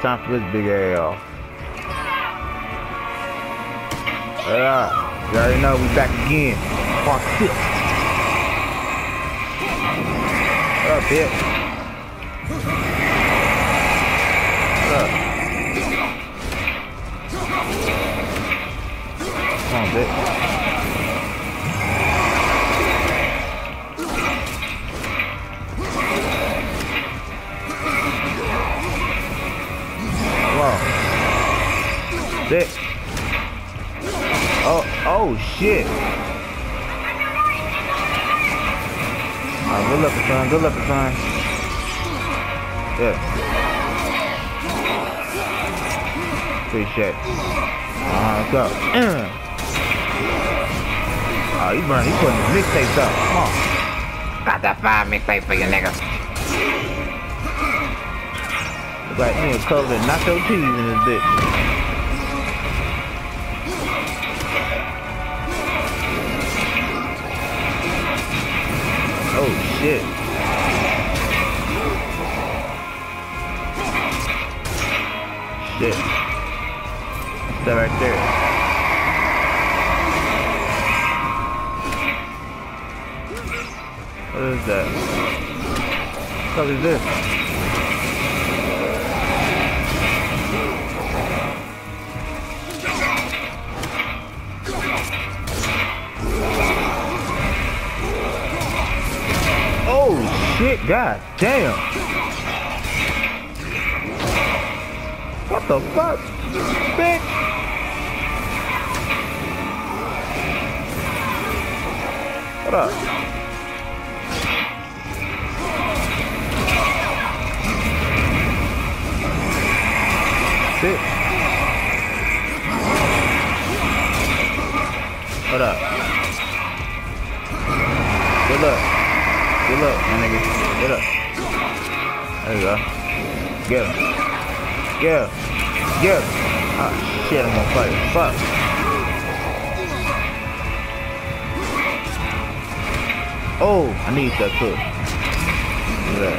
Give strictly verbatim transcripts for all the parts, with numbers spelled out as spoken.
Time for this big ass off. Yeah, you already know we back again. Part six. What up, bitch? What up? Come on, bitch. Sick. Oh, oh shit. Alright, good luck, son. Good luck, son. Yeah. Appreciate it. Uh, let's go. Oh, he burning. He putting his mixtapes up. Come on. Got that five mixtape for you, nigga. Look like me and covered in nacho cheese in this bitch. Oh shit. Shit. That right there. What is that? What the fuck is this? Oh shit, god damn. What the fuck? Bitch. What up? Bitch. What up? Good luck. Good luck, my nigga. Get up. There you go. Get him. Get him. Get him. Oh shit, I'm gonna fight. Fuck. Oh, I need that cook. Look at that.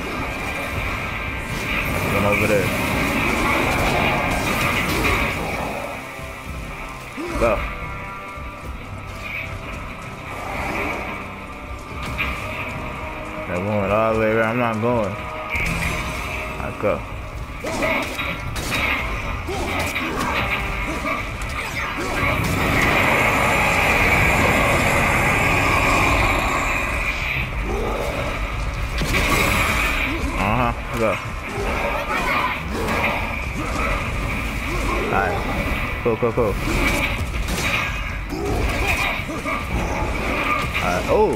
One over there. Go. I'm going all the way around. I'm not going. Let's go. Uh-huh. Let's go. Alright. Cool, cool, cool. Alright. Oh!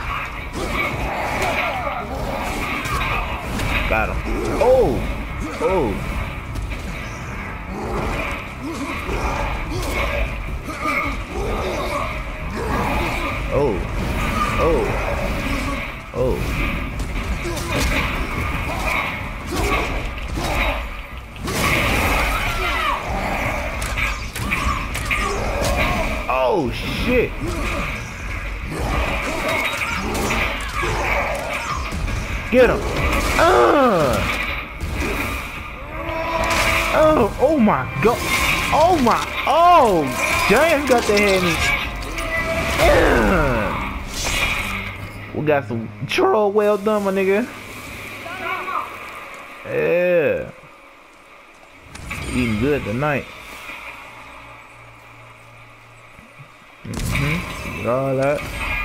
Got him. Oh! Oh! Oh! Oh! Oh! Oh shit! Get him! Uh. Oh, oh my god. Oh my, oh, damn, got the head in. Uh. We got some churro well done, my nigga. Yeah. Eating good tonight. Mm-hmm. All that.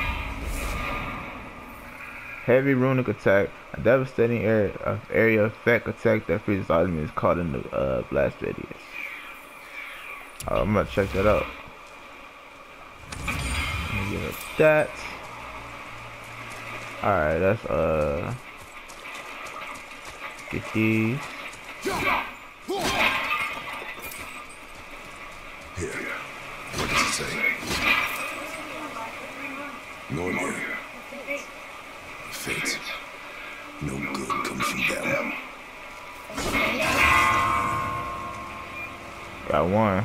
Heavy runic attack, a devastating area of area effect attack that freezes all enemies caught in the uh, blast radius. Oh, I'm gonna check that out. Let me give it that. Alright, that's uh get these. Here. What does it say? Normal. Fate. No good comes from them. Got one.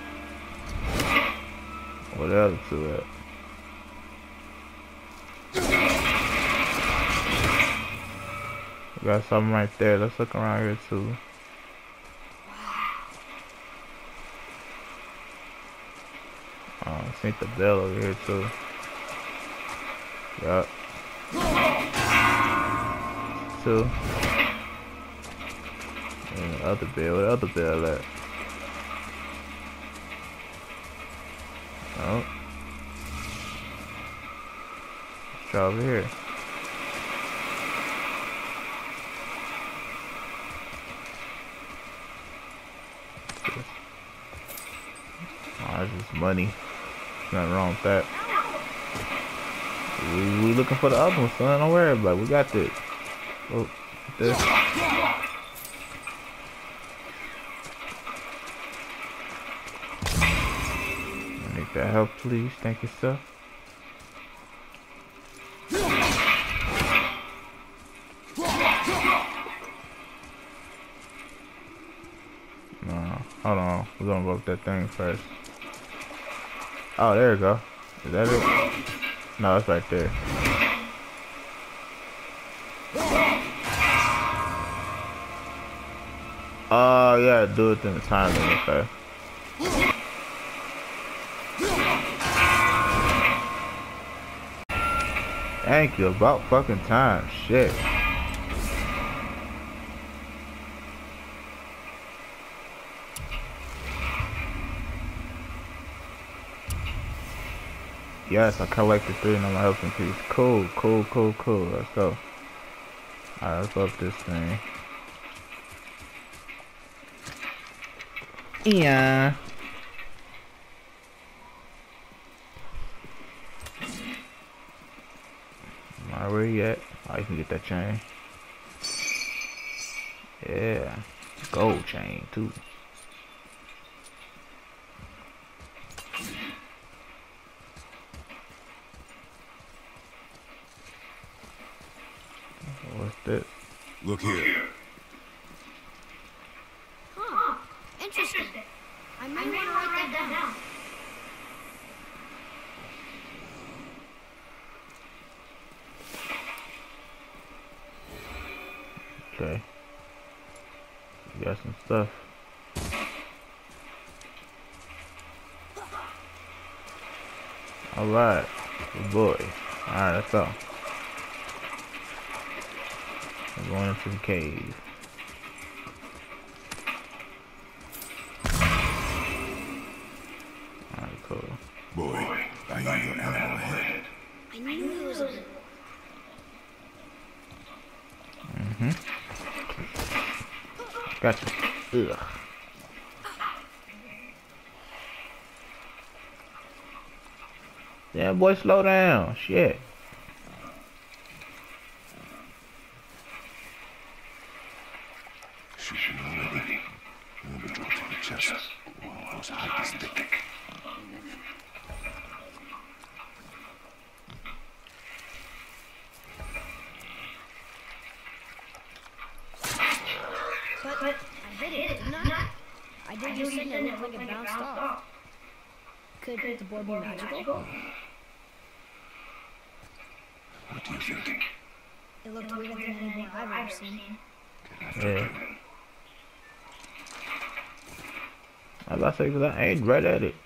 What else to it? Got something right there. Let's look around here too. I think the bell over here too. Yup. Two. And the other bell, where the other bell at? Oh. Let's try over here. Oh, that's just money. Nothing wrong with that. We, we looking for the other one, son. Don't worry about it. We got this. Oh, this. Make that help, please. Thank you, sir. No, hold on. We're gonna go with that thing first. Oh, there we go. Is that it? No, it's right there. Oh, yeah, do it in the time limit, okay. Thank you, about fucking time, shit. Yes, I collected three and I'm gonna help increase. Cool, cool, cool, cool. Let's go. Alright, let's up this thing. Yeah. Alright, where you at? Oh, you can get that chain. Yeah. Gold chain, too. What's this? Look here. Huh. Interesting. I might want to write that down. Okay. We got some stuff. Alright. Good boy. Alright, let's go. We're going into the cave. Alright, cool. Boy, I hear your animal ahead. I knew it was a... Mm-hmm. Gotcha. Ugh. Yeah, boy, slow down. Shit. Shooting already. Remember, drop to the chest. Wow, those height is thick. But, but I hit it, didn't I? I did just say it looked like it bounced off. Could the board be magical? What do you think? It looked weirder than anything I've ever seen. Yeah. I was about to say, cause I aimed right at it.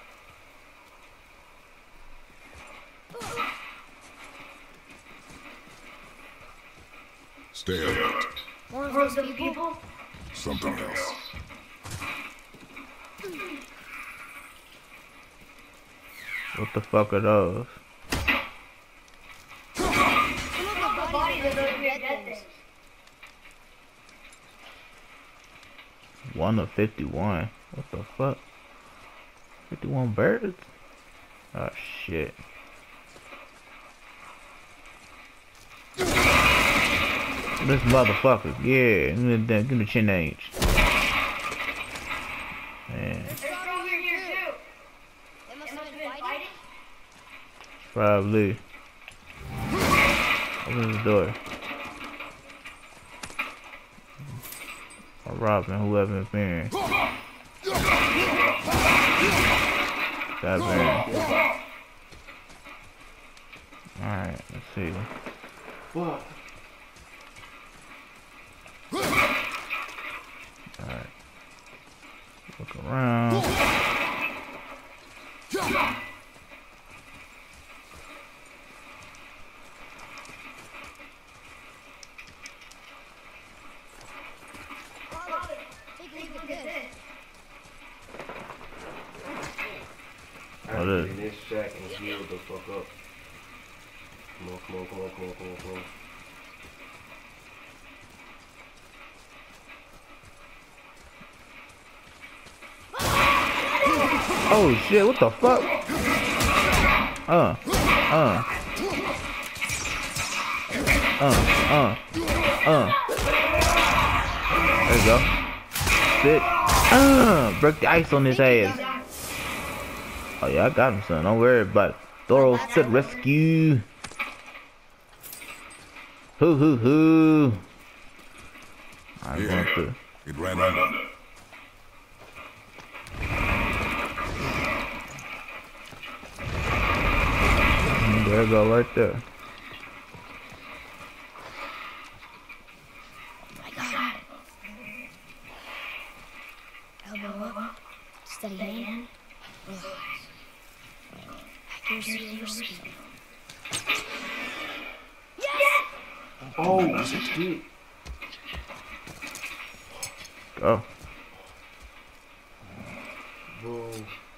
Stay alert. One of those people? Something else. What the fuck are those? Some of the bodies are those weird dead things. One of fifty-one. What the fuck? fifty-one birds? Oh shit. This motherfucker, yeah, give me the, give me the chin age. Man, probably. Open the door. Or robbing whoever is bearing. That bearing. Alright, let's see. What? Alright. Look around. I have to get in this shack and heal the fuck up. Come on, come on, come on, come on, come on, come on. Oh shit, what the fuck? Uh, uh. Uh, uh, uh. There you go. Sit. Uh, break the ice on his ass. Oh yeah, I got him, son. Don't worry about it. Thorough to the rescue. Hoo hoo hoo. I'm Here. going through. It ran under. There you go, right there. I got it. Elbow up. Steady hand. Relax. Accuracy over speed. Oh, shit. Go. Boom.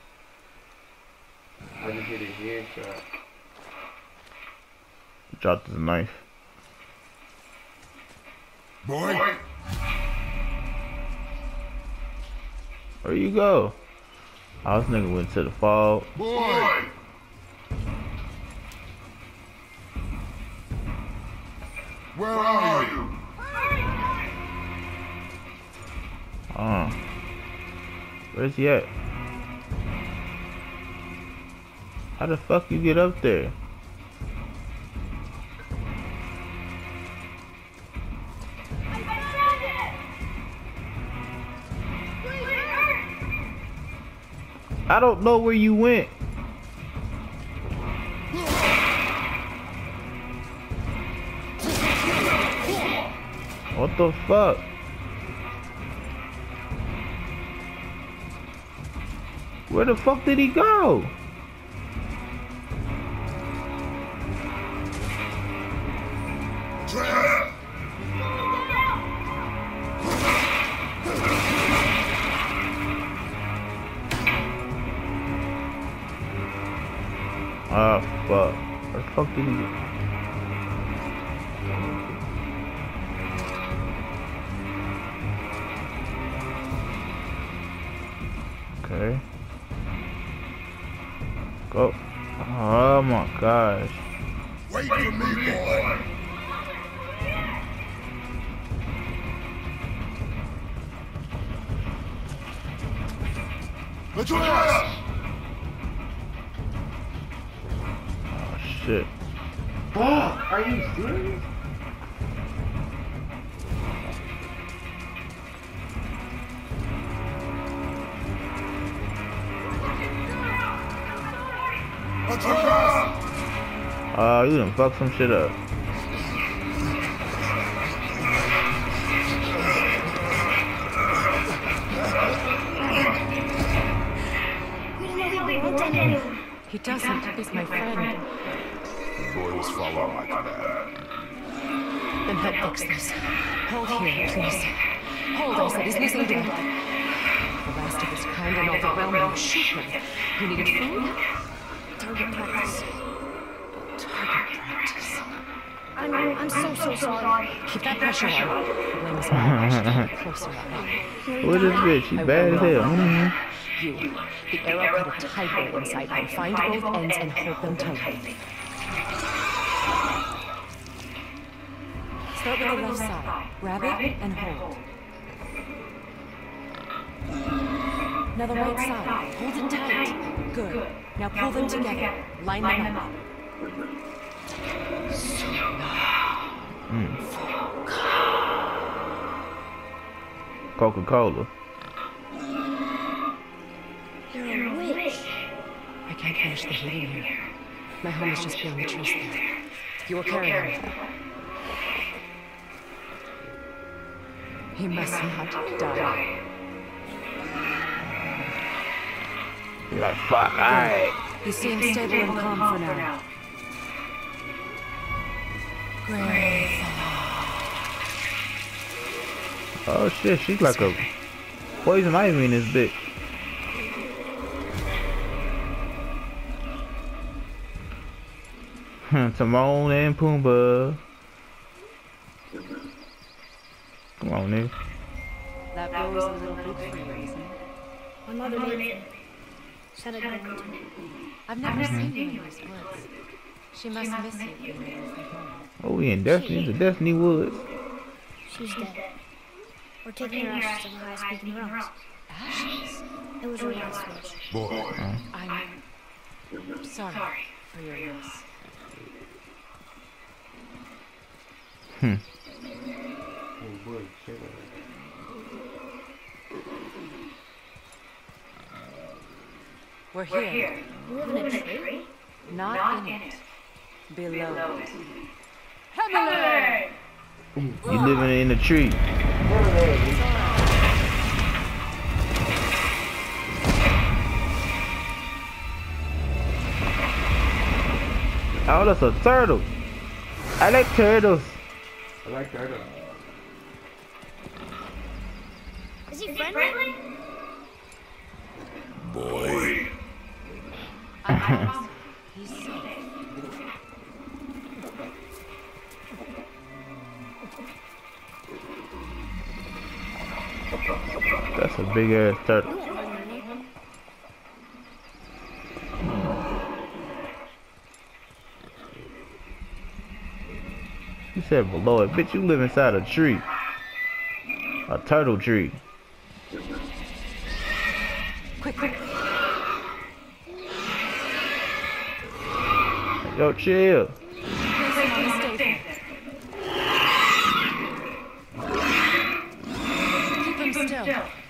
I just hit a headshot. Dropped his knife. Boy. Where you go? Oh, this nigga went to the fall. Boy. Where are you? Oh. Where's he at? How the fuck you get up there? I don't know where you went. What the fuck? Where the fuck did he go? Trap. Ah, fuck. Where the fuck did he go? Okay. Go. Oh my gosh. Wait for me, boy. Atreus! Oh shit. Fuck, are you serious? Atreus! Oh, you done fucked some shit up. He doesn't. He's my friend. Boy was following my command. Then help fix this. Hold here, please. Hold, I said. He's losing blood. The last of his kind in all the realm will shoot him. He needed food? Target practice. Target practice. I'm, I'm so, so sorry. Keep that pressure on. The blame is mine. I should keep it closer on. What is this? She bad as hell. Mm-hmm. You. The arrow put a tight hole inside them. Find both ends and hold them tightly. Start with the left side. Grab it and hold. Now the right side. Hold it tight. Good. Now pull them together. Line them up. Mm. Coca-Cola. You're a witch. I can't finish the heating here. My home is just beyond the trees there. You will carry him. He must not die. You're like, fuck, alright. You seem stable and calm for now. Grave. Oh shit, she's like a poison ivy in this bitch. Timon and Pumbaa. Come on, nigga. That bow is a little big for you, isn't it? My mother made it. Said I'd go into it. I've never seen you in these woods. She must miss you when you're away from home. Oh, we in Destiny, the Destiny Woods. She's dead. We're taking her ashes to the highest peak in the realms. Ashes? It was her last wish. Boy, I'm sorry for your loss. Hmm. Oh boy, check it out. We're here, You live in a tree? not in it, below it. Hammer! You living in a tree. Oh, that's a turtle. I like turtles. I like turtle. Is he friendly? boy. I promise you, he's safe. That's a big ass turtle. You won't hurt anyone. You said below it. Bitch, you live inside a tree. A turtle tree. Quick, quick. Yo, chill. Place him on the stable. Keep him still.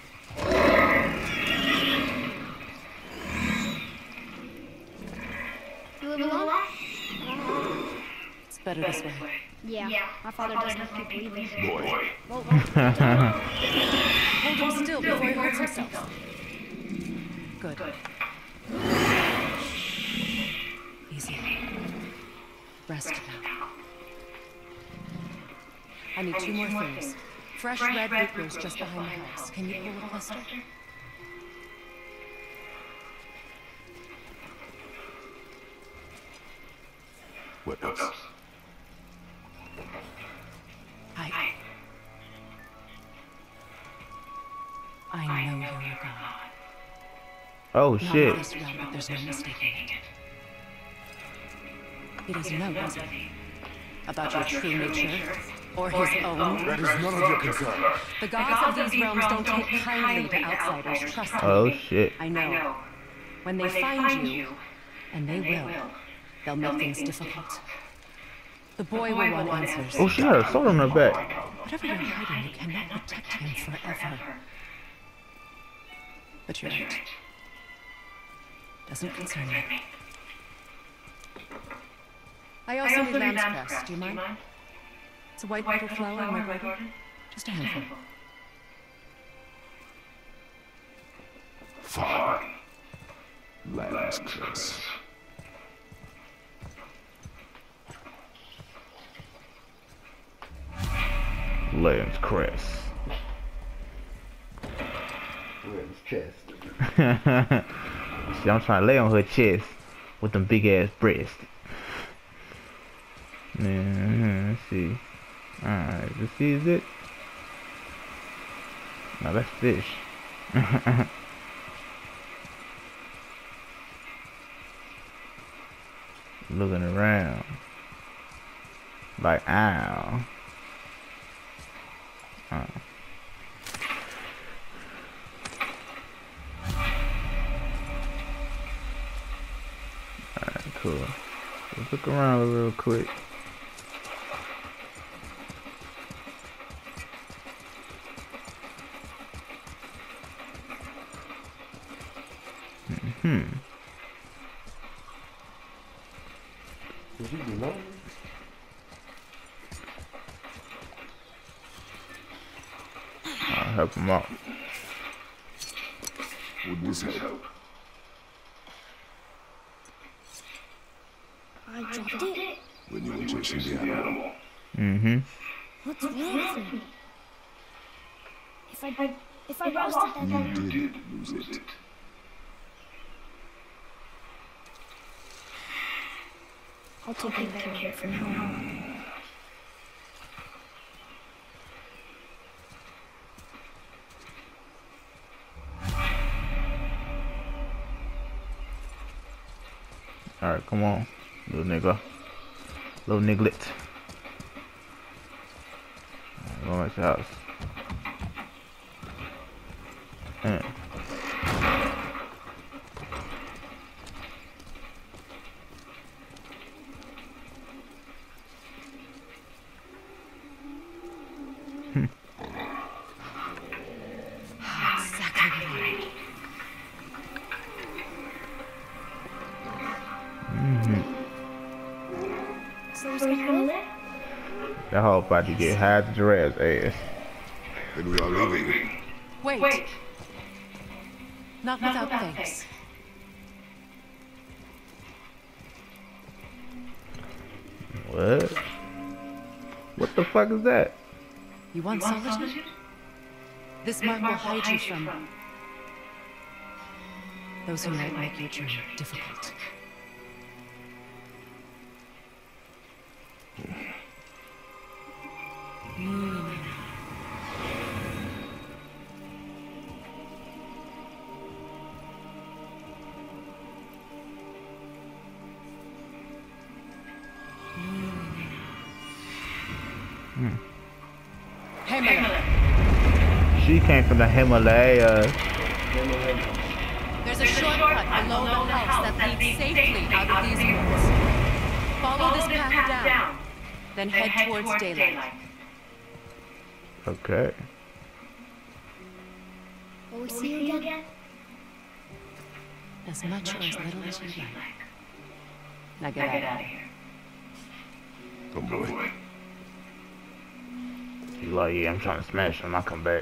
You live alone? It's better this way. Yeah. My father doesn't have people either. Boy. Well, well, Hold him still before he hurts himself. Good. Easy. Rest now. I need two more things. Fresh red root rose just behind the house. Can you pull a cluster? What else? I... I know you're a god. Oh Not shit. of this realm, but there's no mistaking it. He doesn't know, does he? About your true nature, or his own. That is none of your concern. The gods of these realms don't take kindly to outsiders, trust me. Oh shit. I know. When they find you, and they will, they'll make things difficult. The boy will want answers. Oh, she got a sword on her back. Whatever you're hiding, you cannot protect him forever. But you're right. Doesn't concern me. I also need lamb's cress. Do you mind? It's a white petal flower in my garden. Just a handful. Fine. Lamb's cress. Lamb's cress. Where his chest. See, I'm trying to lay on her chest with them big ass breasts. Yeah, let's see. Alright, this is it. Now that's fish. Looking around. Like, ow. Oh. Alright, cool. Let's look around real quick. Hmm. Did you be lonely? I'll help him out. Would this help? I dropped it. When you were chasing the animal. Mm-hmm. What's wrong with me? If I, if I lost it, You then did lose it. I'll take you care of it for now. Alright, come on, little nigga. Little niglet. Alright, going back to the house. Mm. That hoe about to get high to Jerez's ass. Then we are leaving. Wait. Wait. Not without thanks. What? What the fuck is that? You want solitude? This mark will hide you from those who might make your journey difficult. Hmm. Himalaya. She came from the Himalayas. There's a shortcut below the house that leads safely out of these woods. Follow this path down, then head towards daylight. Okay. Will we see you again? As much or as little as you like. Now get out of here. Come, boy. You like, yeah, I'm trying to smash him. I'll come back.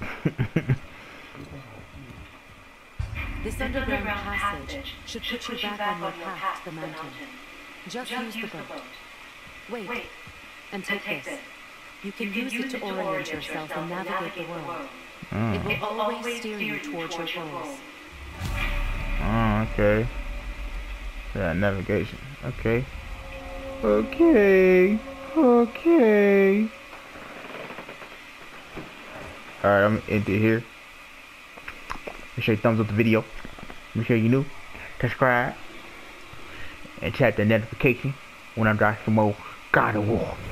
This underground passage should put you back on your path to the mountain. Just use the boat. Wait, and take this. You can use it to orient yourself and navigate the world. Mm. It will always steer you towards your goals. Oh, okay. Yeah, navigation. Okay. Okay. Okay. Alright, I'm gonna end it here. Make sure you thumbs up the video. Make sure you new. Subscribe. And tap the notification when I drop some more God of War.